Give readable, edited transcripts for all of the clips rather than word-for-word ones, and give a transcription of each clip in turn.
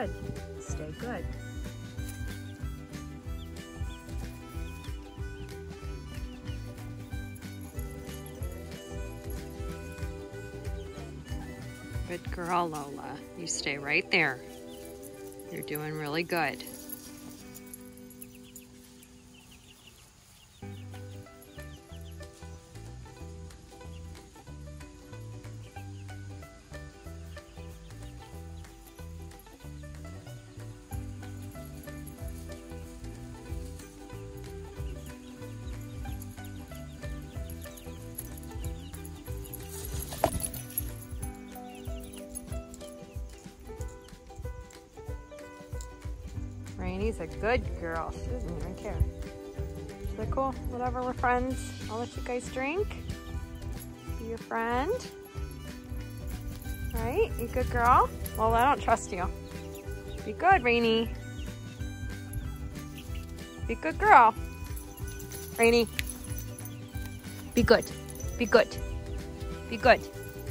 good. Stay good. Good girl, Lola. You stay right there. You're doing really good. Rainey's a good girl. She doesn't even care. Is that cool? Whatever, we're friends. I'll let you guys drink. Be your friend. Right? You good girl? Well, I don't trust you. Be good, Rainey. Be good girl. Rainey. Be good. Be good. Be good.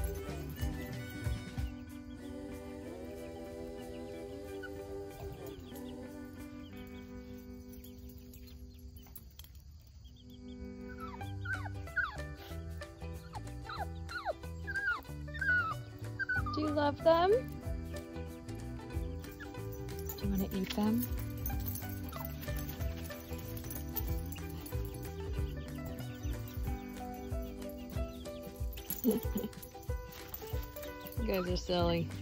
Do you love them? Do you want to eat them? You guys are silly.